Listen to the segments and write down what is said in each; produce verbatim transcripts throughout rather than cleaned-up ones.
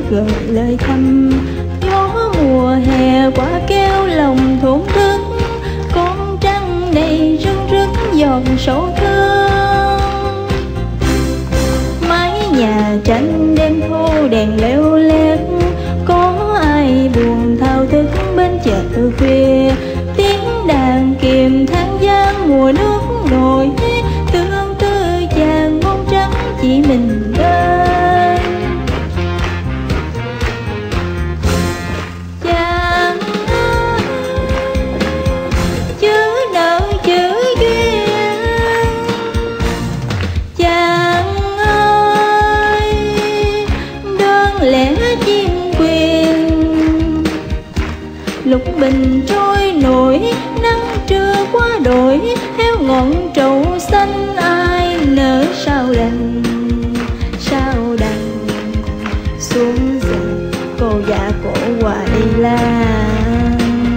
gợi lời thăm. Gió mùa hè qua keo lòng thổn thức, con trăng này rưng rức giọt sầu thương. Mái nhà tranh đêm thô đèn leo lét, có ai buồn thao thức bên chợ khuya. Tiếng đàn kìm than gian mùa nước nổi, tương tư chàng ngôn trắng chỉ mình bên. Chàng ơi, chữ nợ chữ duyên. Chàng ơi, đơn lẻ chim quyền. Lục bình trôi nổi, nắng trưa qua đổi, theo ngọn trầu xanh ai nỡ sao đành, sao đành. Xuống giờ cô già cổ qua đi làm.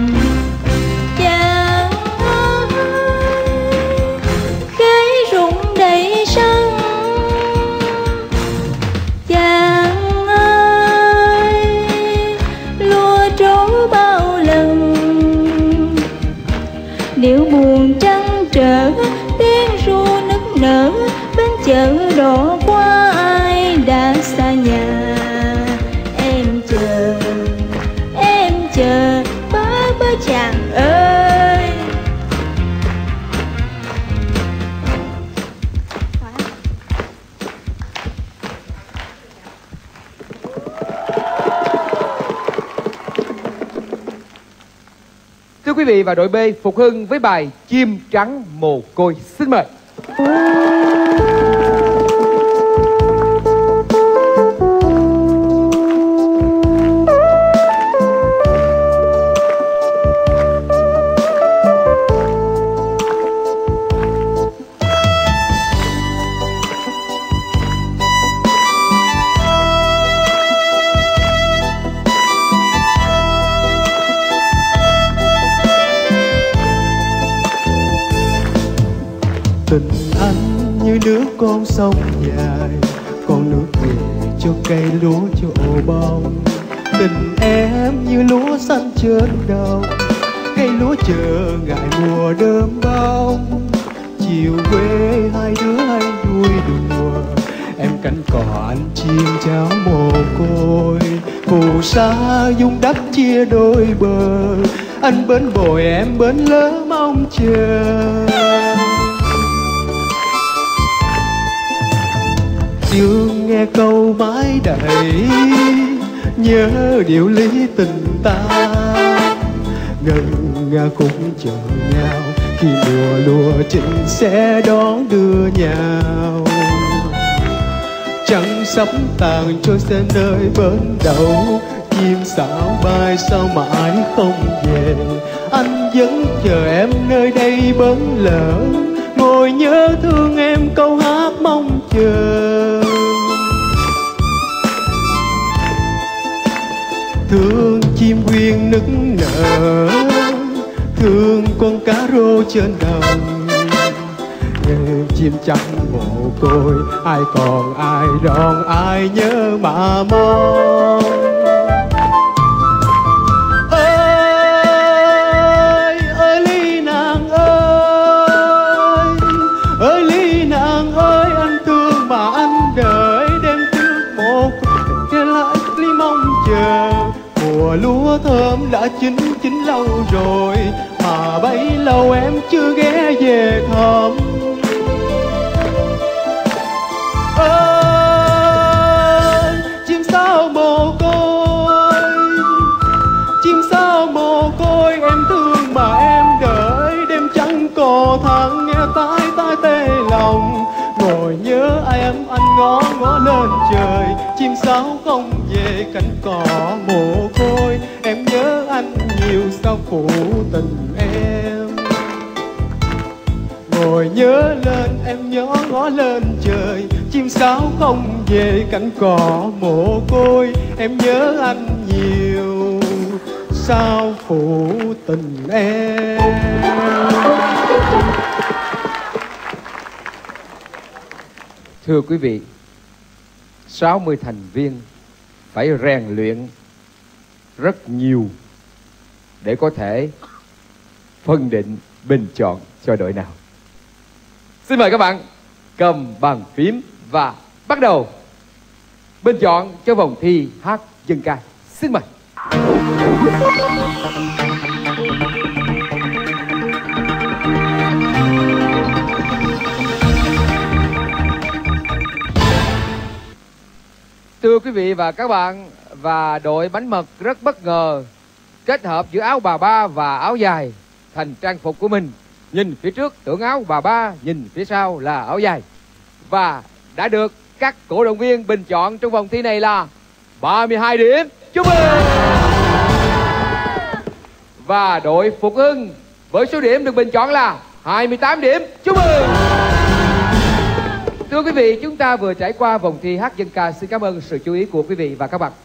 Chàng ơi, cây rụng đầy sân. Chàng ơi, lúa trổ bao lần. Điệu buồn trăng trở, tiếng ru nức nở, bên chợ đỏ qua ai đã xa nhà. Em chờ, em chờ bớ bớ chàng ơi. Thưa quý vị và đội B, Phục Hưng với bài Chim Trắng Mồ Côi. Xin mời. Tình anh như nước con sông dài, con nước về cho cây lúa cho bông. Tình em như lúa xanh trên đầu, cây lúa chờ ngại mùa đơm bông. Chiều quê hai đứa hay vui đùa, em cánh cò anh chim cháu mồ côi. Phù sa dung đất chia đôi bờ, anh bến bồi em bến lỡ mong chờ. Dương nghe câu mái đầy, nhớ điệu lý tình ta. Ngân nga cũng chờ nhau, khi mùa lúa chín sẽ đón đưa nhau. Trăng sắp tàn trôi xe nơi bến đậu, chim sáo bay sao mãi không về. Anh vẫn chờ em nơi đây bến lỡ, ngồi nhớ thương em câu hát mong chờ. Thương chim quyên nức nở, thương con cá rô trên đồng. Nghe chim trắng mồ côi, ai còn ai đón ai nhớ mà mong. Ơi ơi ly nàng ơi, ơi ly nàng ơi, anh thương mà anh đợi đêm trước một nghe lại ly mong chờ. Mùa lúa thơm đã chín chín lâu rồi, mà bấy lâu em chưa ghé về thăm. Ơi chim sao mồ côi, chim sao mồ côi, em thương mà em đợi đêm trắng cò thẳng nghe tai tai tê lòng. Ngồi nhớ em anh ngó ngó lên trời, chim sáo không về cánh cỏ mồ côi. Em nhớ anh nhiều sao phụ tình em. Ngồi nhớ lên em nhớ ngó lên trời, chim sáo không về cánh cỏ mồ côi. Em nhớ anh nhiều sao phụ tình em. Thưa quý vị, sáu mươi thành viên phải rèn luyện rất nhiều để có thể phân định bình chọn cho đội nào. Xin mời các bạn cầm bàn phím và bắt đầu bình chọn cho vòng thi hát dân ca. Xin mời. Thưa quý vị và các bạn, và đội bánh mật rất bất ngờ kết hợp giữa áo bà ba và áo dài thành trang phục của mình. Nhìn phía trước tưởng áo bà ba, nhìn phía sau là áo dài. Và đã được các cổ động viên bình chọn trong vòng thi này là ba mươi hai điểm. Chúc mừng. Và đội Phục Hưng với số điểm được bình chọn là hai mươi tám điểm. Chúc mừng. Thưa quý vị, chúng ta vừa trải qua vòng thi hát dân ca. Xin cảm ơn sự chú ý của quý vị và các bạn.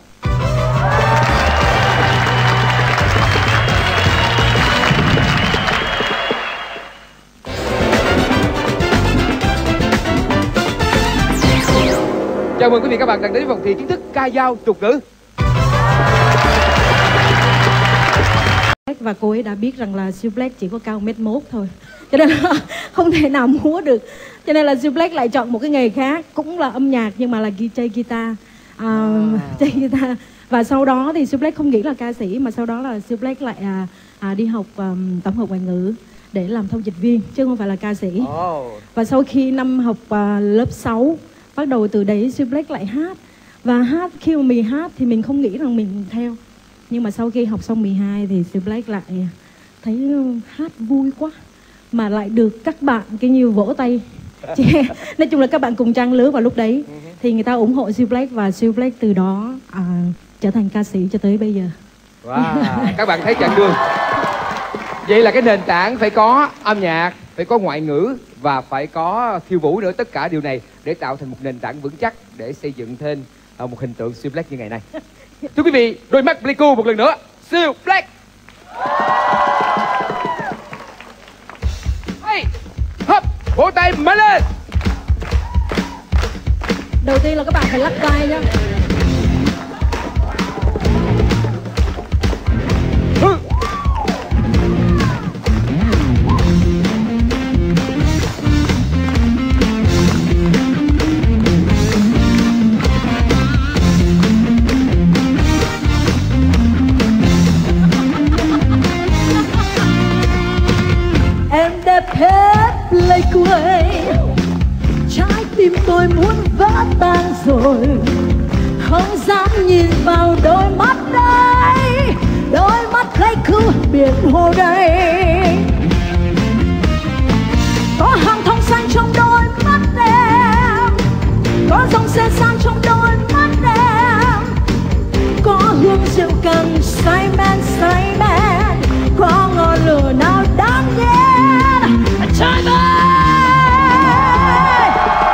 Chào mừng quý vị các bạn đang đến vòng thi kiến thức ca dao tục ngữ. Và cô ấy đã biết rằng là Siêu Black chỉ có cao mét mốt thôi, cho nên là không thể nào múa được. Cho nên là Siêu Black lại chọn một cái nghề khác, cũng là âm nhạc nhưng mà là chơi guitar, à, chơi guitar. Và sau đó thì Siêu Black không nghĩ là ca sĩ, mà sau đó là Siêu Black lại à, à, đi học um, tổng hợp ngoại ngữ để làm thông dịch viên chứ không phải là ca sĩ. Oh. Và sau khi năm học à, lớp sáu, bắt đầu từ đấy Siêu Black lại hát. Và hát khi mà mình hát thì mình không nghĩ rằng mình theo. Nhưng mà sau khi học xong mười hai thì Siêu Black lại thấy hát vui quá, mà lại được các bạn cái như vỗ tay. Nói chung là các bạn cùng trang lứa vào lúc đấy thì người ta ủng hộ Siêu Black, và Siêu Black từ đó à, trở thành ca sĩ cho tới bây giờ. Wow, các bạn thấy chặng đường. Vậy là cái nền tảng phải có âm nhạc, phải có ngoại ngữ và phải có khiêu vũ nữa. Tất cả điều này để tạo thành một nền tảng vững chắc để xây dựng thêm một hình tượng Siêu Black như ngày nay. Thưa quý vị, đôi mắt Pleiku một lần nữa. Siêu Black. Hey, hấp, vỗ tay mạnh lên. Đầu tiên là các bạn phải lắc tay nhá. Em đẹp hết Pleiku ơi, trái tim tôi muốn vỡ tan rồi, không dám nhìn vào đôi mắt đây, đôi mắt Pleiku biển hồ đây. Có hàng thông xanh trong đôi mắt em, có dòng xe sang trong đôi mắt em, có hương rượu cần say men say men, có ngọn lửa nào đáng ghét. Trời ơi!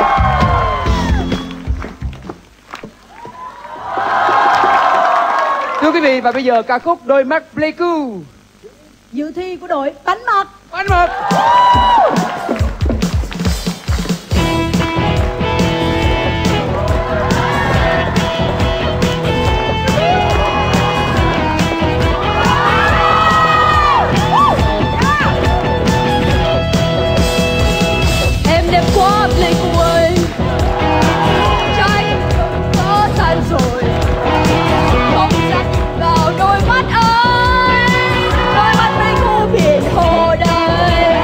Thưa quý vị, và bây giờ ca khúc Đôi mắt Pleiku. Dự thi của đội bánh mật. Bánh mật. Pleiku ơi, trái có tan rồi, không dám vào đôi mắt ơi, đôi mắt Pleiku biển hồ đây.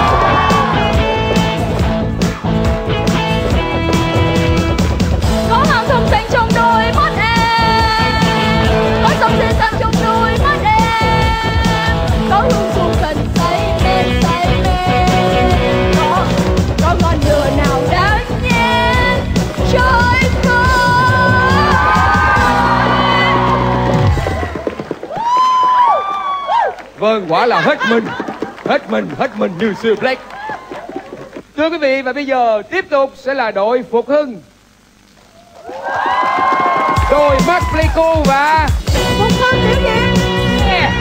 Có hàng thông xanh trong đôi mắt em, có dòng xe sang trong đôi mắt em, có hương rượu cần say men say men, có có ngọn lửa nào đáng nhiên trời ơi. Vâng, quả là hết mình, hết mình, hết mình như Siêu Black. Thưa quý vị, và bây giờ tiếp tục sẽ là đội Phục Hưng. Đôi mắt Pleiku và Phục Hưng biểu diễn. Yeah.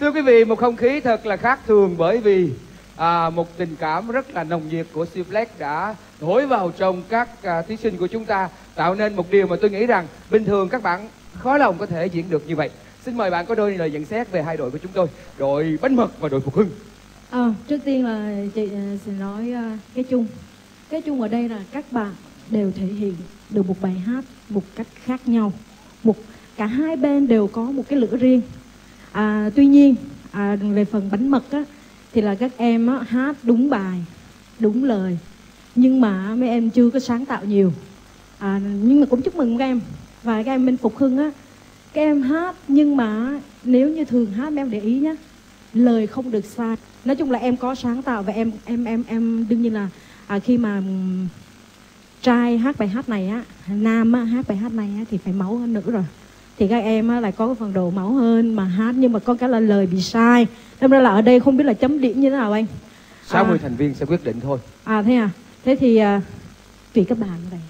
Thưa quý vị, một không khí thật là khác thường bởi vì à, một tình cảm rất là nồng nhiệt của Suplex đã thổi vào trong các à, thí sinh của chúng ta, tạo nên một điều mà tôi nghĩ rằng bình thường các bạn khó lòng có thể diễn được như vậy. Xin mời bạn có đôi lời nhận xét về hai đội của chúng tôi, đội Bánh Mật và đội Phục Hưng. À, trước tiên là chị sẽ nói uh, cái chung. Cái chung ở đây là các bạn đều thể hiện được một bài hát một cách khác nhau. Một cả hai bên đều có một cái lửa riêng. À, tuy nhiên à, về phần Bánh Mật á, thì là các em á, hát đúng bài, đúng lời, nhưng mà mấy em chưa có sáng tạo nhiều. À, nhưng mà cũng chúc mừng các em. Và các em bên Phục Hưng á, các em hát nhưng mà nếu như thường hát mấy em để ý nhé, lời không được sai. Nói chung là em có sáng tạo và em em em em đương nhiên là à, khi mà um, trai hát bài hát này á, nam á, hát bài hát này á, thì phải máu hơn nữ rồi. Thì các em á, lại có cái phần độ máu hơn mà hát, nhưng mà có cái là lời bị sai. Nên ra là ở đây không biết là chấm điểm như thế nào anh. sáu mươi à, thành viên sẽ quyết định thôi. À thế à? Thế thì à, tùy các bạn ở đây.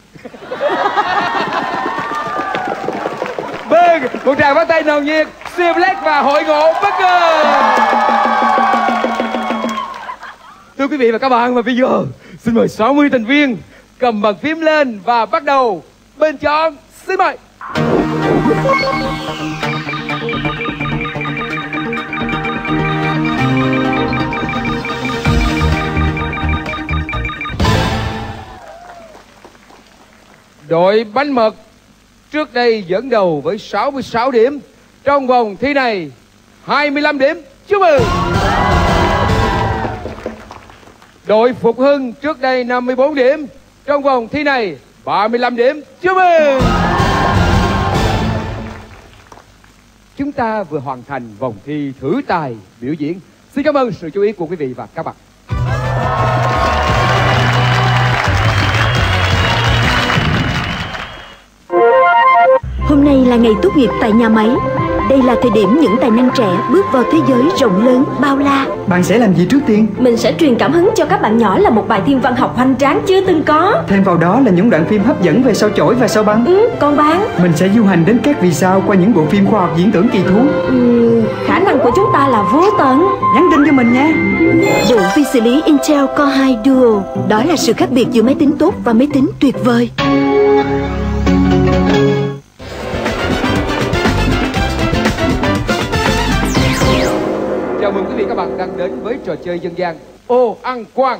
Vâng, một tràng pháo tay nồng nhiệt, Suplex và hội ngộ bất ngờ. Thưa quý vị và các bạn, và bây giờ xin mời sáu mươi thành viên cầm bàn phím lên và bắt đầu bình chọn. Xin mời. Đội Bánh Mật trước đây dẫn đầu với sáu mươi sáu điểm. Trong vòng thi này hai mươi lăm điểm. Chúc mừng. Đội Phục Hưng trước đây năm mươi bốn điểm. Trong vòng thi này ba mươi lăm điểm. Chúc mừng. Chúng ta vừa hoàn thành vòng thi thử tài biểu diễn. Xin cảm ơn sự chú ý của quý vị và các bạn. Hôm nay là ngày tốt nghiệp tại nhà máy. Đây là thời điểm những tài năng trẻ bước vào thế giới rộng lớn, bao la. Bạn sẽ làm gì trước tiên? Mình sẽ truyền cảm hứng cho các bạn nhỏ là một bài thiên văn học hoành tráng chưa từng có. Thêm vào đó là những đoạn phim hấp dẫn về sao chổi và sao băng. Ừ, còn bạn? Mình sẽ du hành đến các vì sao qua những bộ phim khoa học diễn tưởng kỳ thú. Ừ, khả năng của chúng ta là vô tận. Nhắn tin cho mình nha. Bộ vi xử lý Intel Core hai Duo. Đó là sự khác biệt giữa máy tính tốt và máy tính tuyệt vời. Chào mừng quý vị các bạn đang đến với trò chơi dân gian Ô Ăn Quan.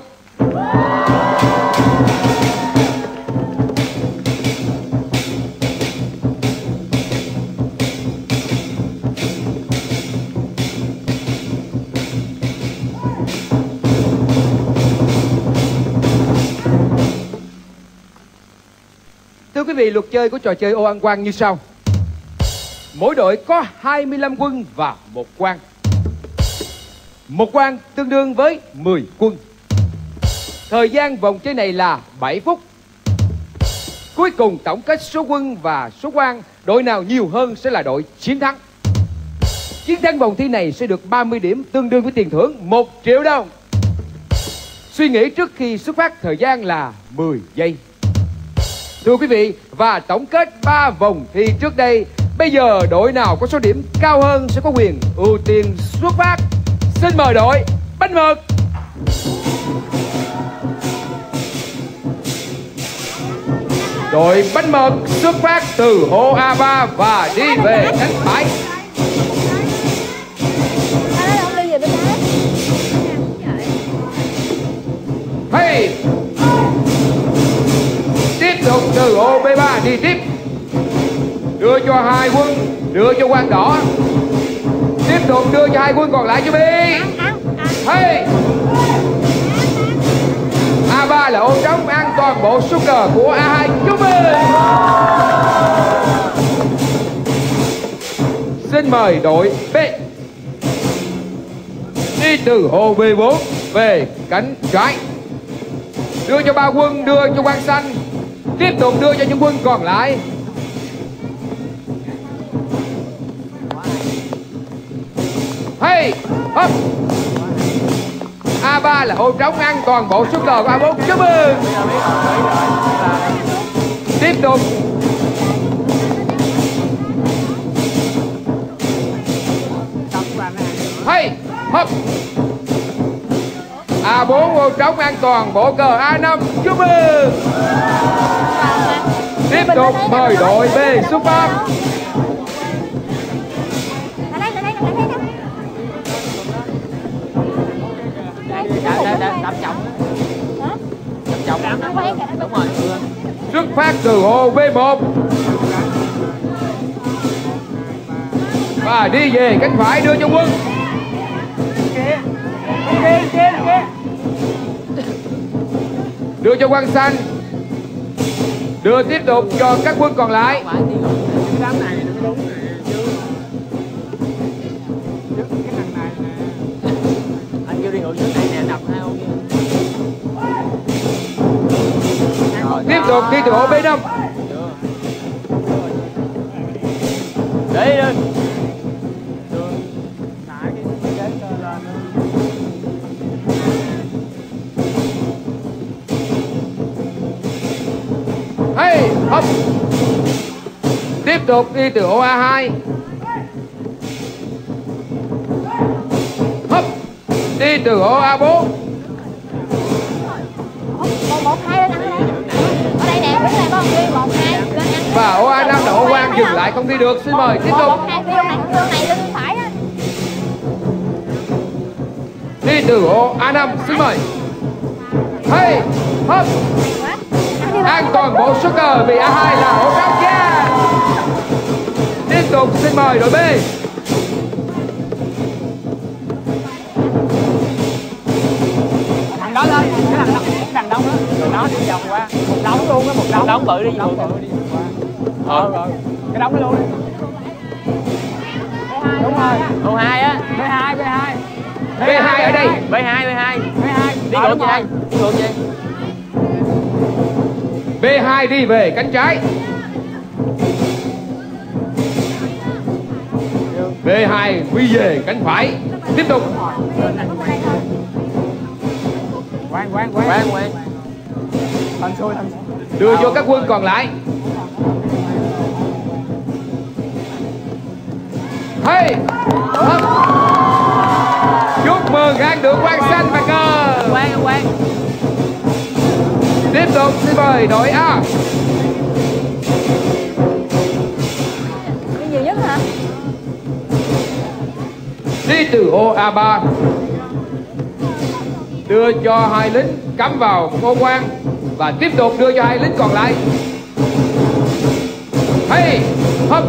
Thưa quý vị, luật chơi của trò chơi Ô Ăn Quan như sau. Mỗi đội có hai mươi lăm quân và một quan. Một quan tương đương với mười quân. Thời gian vòng chơi này là bảy phút. Cuối cùng tổng kết số quân và số quan, đội nào nhiều hơn sẽ là đội chiến thắng. Chiến thắng vòng thi này sẽ được ba mươi điểm, tương đương với tiền thưởng một triệu đồng. Suy nghĩ trước khi xuất phát thời gian là mười giây. Thưa quý vị, và tổng kết ba vòng thi trước đây, bây giờ đội nào có số điểm cao hơn sẽ có quyền ưu tiên xuất phát. Xin mời đội Bánh Mật. Đội Bánh Mật xuất phát từ ô A ba và đi về cánh phải. Hey! Tiếp tục từ ô B ba đi tiếp. Đưa cho hai quân, đưa cho quan đỏ. Tiếp tục đưa cho hai quân còn lại cho Bi. Hey! A ba là ô trống, ăn toàn bộ số cờ của A hai. Chúc mừng. Xin mời đội B. Đi từ ô B bốn về cánh trái. Đưa cho ba quân, đưa cho quan xanh. Tiếp tục đưa cho những quân còn lại. Hey! Hop! A ba là ô trống, ăn toàn bộ số cờ của A bốn. Chúc mừng. Tiếp tục. Hay hấp. A bốn ô trống an toàn, bộ cờ A năm. Chúc mừng. Tiếp tục mời đội B xuất phát. Xuất phát từ ô B một và đi về cánh phải đưa cho Quân. Đưa cho Quang Xanh. Đưa tiếp tục cho các quân còn lại. Anh kêu đi ngồi dưới này nè, đập hai ô kia. Tiếp tục đi từ ô B năm. Đi đi. Hay hấp. Tiếp tục đi từ ô A hai. Hấp. Đi từ ô A bốn. một hai lên ăn đây. Ở đây nè, đứng này có đi một hai lên ăn. Và ô A năm là ô Quang dừng lại không đi được. Xin mời tiếp tục. một hai đi này, đường này lên phải á. Đi từ ô A năm. Xin mời. Hay hấp. An toàn bộ số cờ vì A hai là ô trắng kia. Tiếp tục xin mời đội B. Thằng đó lên, cái thằng đó, cái thằng đó đó, rồi nó đi vòng qua, một đống luôn á, một đống, đống bự đi, đống bự đi qua. Ờ, rồi, cái đống đó luôn đi. Đúng rồi, ô hai á, B hai, B hai. B hai ở đây. B hai, B hai, B hai. Đi ngược về đây, đi ngược về. B hai đi về cánh trái. B hai quy về cánh phải. Tiếp tục. Quang, quang, quang. Quang, quang. Thành xuôi, thành xuôi. Đưa cho các quân còn lại. Hey, hấp. Chúc mừng An được Quang xanh và cờ. Quang, quang. Tiếp tục xin mời đội A. Đi nhiều nhất hả? Đi từ ô A ba. Đưa cho hai lính cắm vào ô Quang và tiếp tục đưa cho hai lính còn lại. Hey, hấp.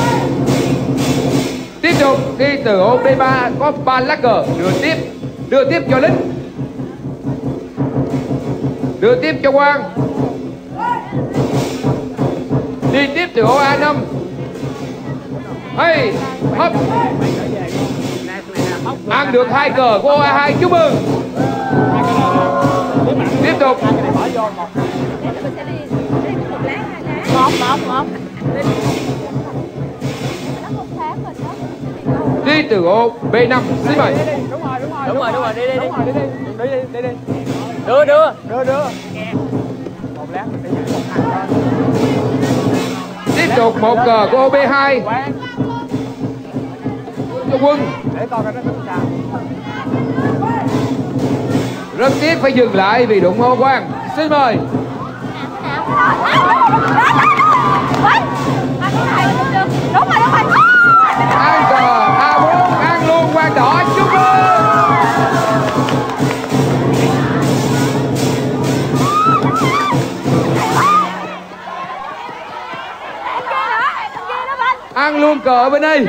Tiếp tục đi từ ô B ba có ba lá cờ. Đưa tiếp, đưa tiếp cho lính. Đưa tiếp cho Quang. Đi tiếp từ ô A năm. Hey, hấp. Ăn được hai cờ của ô A hai. Chúc mừng. Tiếp tục. Một, một, một. Đi từ ô B năm. Xin mời. Đúng rồi, đúng rồi. Đúng rồi, đúng rồi, đi đi đi. Đi đi, đi đi, đi đi. Đưa, đưa. Đưa, đưa. Một lát mình đi một thằng thôi. Tiếp tục một cờ của ô B hai. Cho Quân. Để coi coi nó tính sao. Rất tiếc phải dừng lại vì đụng ô Quang. Xin mời. Đúng rồi, đúng rồi. An cờ A bốn, ăn luôn Quang đỏ. Chúc mừng. Ăn luôn cờ ở bên đây.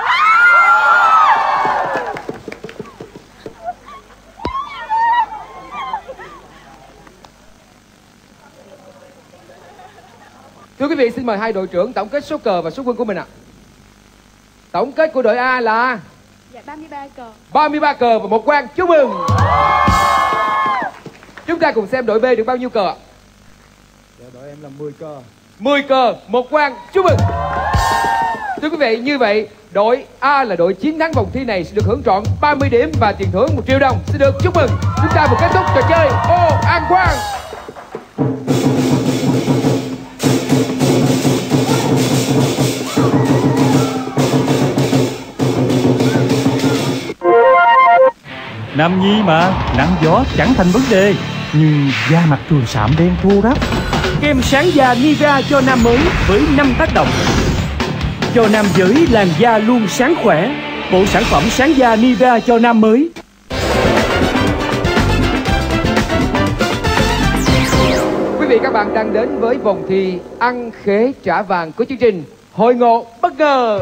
Thưa quý vị, xin mời hai đội trưởng tổng kết số cờ và số quân của mình ạ. Tổng kết của đội A là Dạ ba mươi ba cờ. ba mươi ba cờ và một Quang. Chúc mừng. Chúng ta cùng xem đội B được bao nhiêu cờ ạ? Đội em là mười cờ. mười cờ, một Quang. Chúc mừng. Thưa quý vị, như vậy đội A là đội chiến thắng vòng thi này sẽ được hưởng trọn ba mươi điểm và tiền thưởng một triệu đồng. Xin được chúc mừng. Chúng ta vừa kết thúc trò chơi ô An Quang. Nam nhi mà, nắng gió chẳng thành vấn đề. Nhưng da mặt thường sạm đen thô ráp. Kem sáng da Nivea cho nam mới với năm tác động. Cho nam giới làn da luôn sáng khỏe. Bộ sản phẩm sáng da Nivea cho nam mới. Quý vị các bạn đang đến với vòng thi ăn khế trả vàng của chương trình Hội ngộ bất ngờ.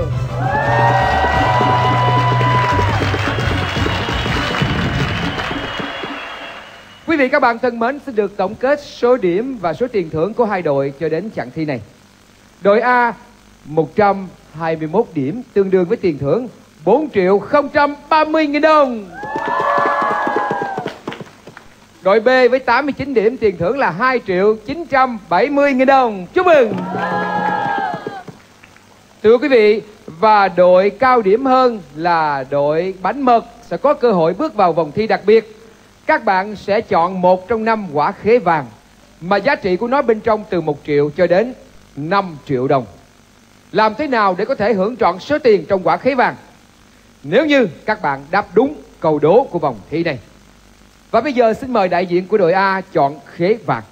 Quý vị các bạn thân mến, xin được tổng kết số điểm và số tiền thưởng của hai đội cho đến chặng thi này. Đội A một trăm hai mươi mốt điểm, tương đương với tiền thưởng bốn triệu không trăm ba mươi nghìn đồng. Đội B với tám mươi chín điểm, tiền thưởng là hai triệu chín trăm bảy mươi nghìn đồng. Chúc mừng. Thưa quý vị, và đội cao điểm hơn là đội bánh mật sẽ có cơ hội bước vào vòng thi đặc biệt. Các bạn sẽ chọn một trong năm quả khế vàng mà giá trị của nó bên trong từ một triệu cho đến năm triệu đồng. Làm thế nào để có thể hưởng trọn số tiền trong quả khế vàng? Nếu như các bạn đáp đúng câu đố của vòng thi này. Và bây giờ xin mời đại diện của đội A chọn khế vàng.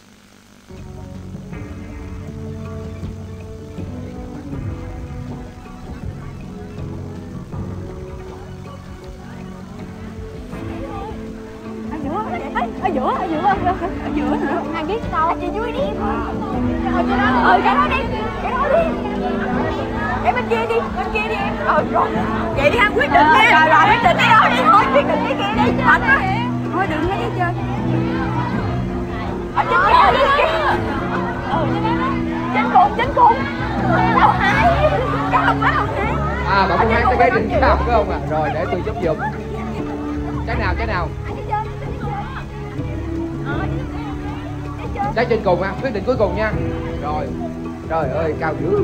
Ở giữa, ở giữa, ở giữa, ở giữa hả? Ai biết đâu? Ở dưới đi. Ở chỗ đó, ờ, cái đó đi, cái đó đi. Cái bên kia đi, bên kia đi em. Ờ, rồi. Vậy đi ha, quyết định nha. Rồi, rồi, quyết định cái đó đi, thôi, quyết định cái kia đi. Mạnh á. Thôi đừng nghe chơi. Ở trên kia đi. Ờ, trên cùng, trên cùng. Đâu hai. Cái hồng quá hồng hai. À, bạn muốn hát cái ghế định sao phải không ạ? À? Rồi, để tôi giúp dụng. Cái nào, cái nào? Trái trên cùng ha, quyết định cuối cùng nha. Rồi, trời ơi, cao dữ.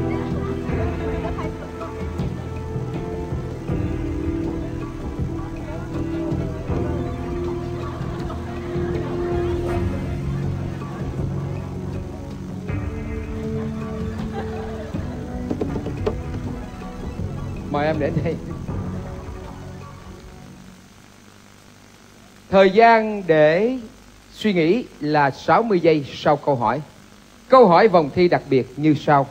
Mời em đến đây. Thời gian để suy nghĩ là sáu mươi giây sau câu hỏi. Câu hỏi vòng thi đặc biệt như sau.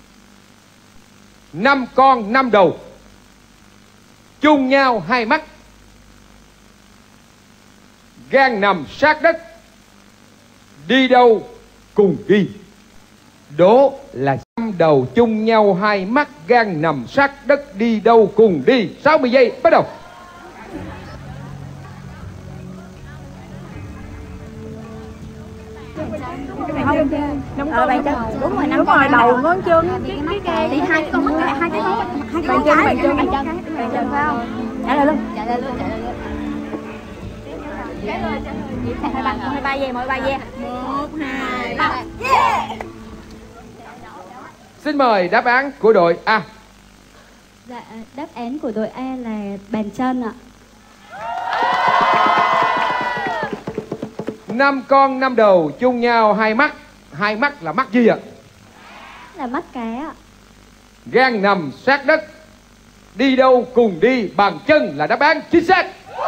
Năm con năm đầu, chung nhau hai mắt, gan nằm sát đất, đi đâu cùng đi. Đố là năm đầu chung nhau hai mắt, gan nằm sát đất, đi đâu cùng đi. sáu mươi giây bắt đầu. Đúng rồi, bàn chân. Đúng rồi, năm con đầu ngón chân. Thì hai cái con mắt lại, hai cái con hai cái chân, bàn chân, bàn chân, bàn chân phải không? Trả lời luôn. Trả lời luôn, trả lời luôn. Hai ba, hai ba giây, mỗi ba giây. Một, hai, ba. Yeah. Xin mời đáp án của đội A. Dạ, đáp án của đội A là bàn chân ạ. Năm con năm đầu chung nhau hai mắt. Hai mắt là mắt gì ạ? Là mắt cá ạ. Gan nằm sát đất, đi đâu cùng đi, bàn chân là đáp án chính xác.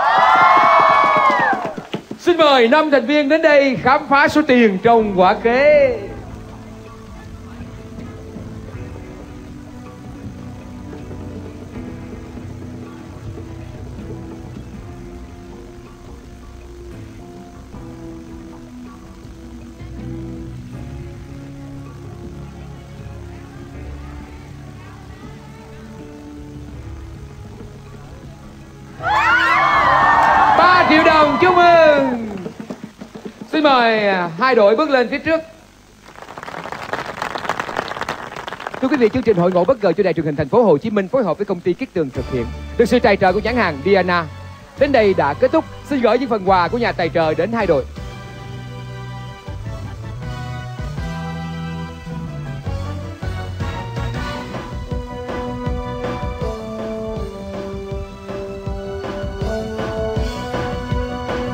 Xin mời năm thành viên đến đây khám phá số tiền trong quả khế. ba triệu đồng, chúc mừng. Xin mời hai đội bước lên phía trước. Thưa quý vị, chương trình Hội ngộ bất ngờ cho Đài Truyền hình Thành phố Hồ Chí Minh phối hợp với công ty Kiết Tường thực hiện, được sự tài trợ của nhãn hàng Diana. Đến đây đã kết thúc. Xin gửi những phần quà của nhà tài trợ đến hai đội.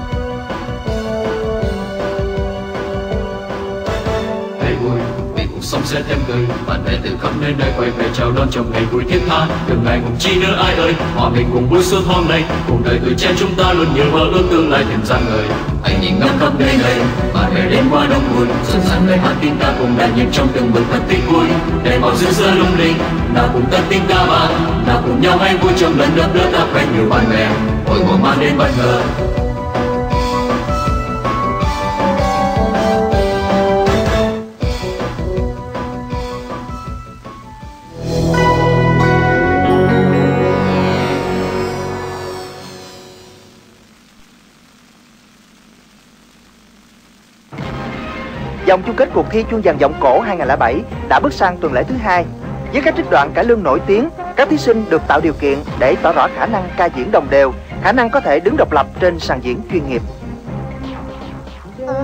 Vì cuộc sống sống sẽ thêm cười. Bạn bè từ khắp nơi nơi quay về chào đón trong ngày vui thiết tha. Đừng ngại ngùng chi nữa ai ơi, hòa mình cùng vui suốt hôm nay. Cuộc đời tuổi trẻ chúng ta luôn nhiều mơ ước tương lai thêm rạng ngời. Anh nhìn ngắm khắp nơi này, bạn bè đến qua đông buồn, xuân sang lời hát tiếng ta cùng đàn nhịp trong từng bừng thật tươi vui. Đèn màu rực rỡ lung linh, nào cùng tất tiếng ca vang, nào cùng nhau hay vui trong lần đớp đỡ ta quen nhiều bạn bè. Hồi mùa mang đến bất ngờ. Vòng chung kết cuộc thi chuông vàng giọng cổ hai không không bảy đã bước sang tuần lễ thứ hai. Với các trích đoạn cải lương nổi tiếng, các thí sinh được tạo điều kiện để tỏ rõ khả năng ca diễn đồng đều, khả năng có thể đứng độc lập trên sàn diễn chuyên nghiệp.